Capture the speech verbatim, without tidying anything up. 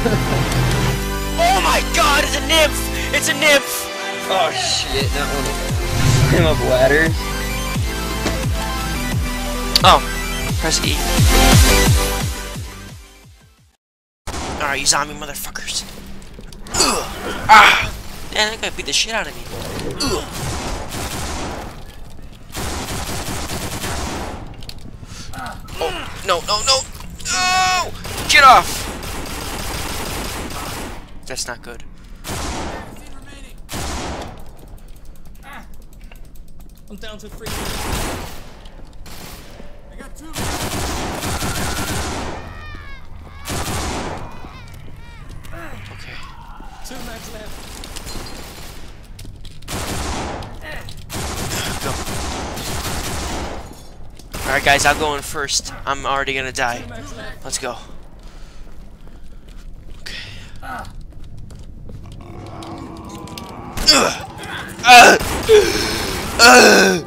Oh my god, it's a nymph! It's a nymph! Oh shit, not one of them. Climb up ladders. Oh, press E. Alright, you zombie motherfuckers. Ugh. Ah! Man, that guy beat the shit out of me. Ugh. Oh, no, no, no! No! Get off! That's not good. I'm down to three. I got two. Okay. Two max left. Go. Alright guys, I'll go in first. I'm already gonna die. Let's go. Okay. Ugh. Ugh. Ugh.